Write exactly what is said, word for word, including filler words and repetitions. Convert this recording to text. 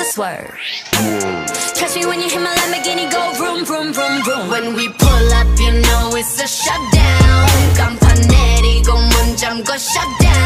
swerve. Catch me when you hear my Lamborghini go vroom, vroom, vroom, vroom. When we pull up, you know it's a shutdown. 깜판 내리고 문 잠궈 shutdown.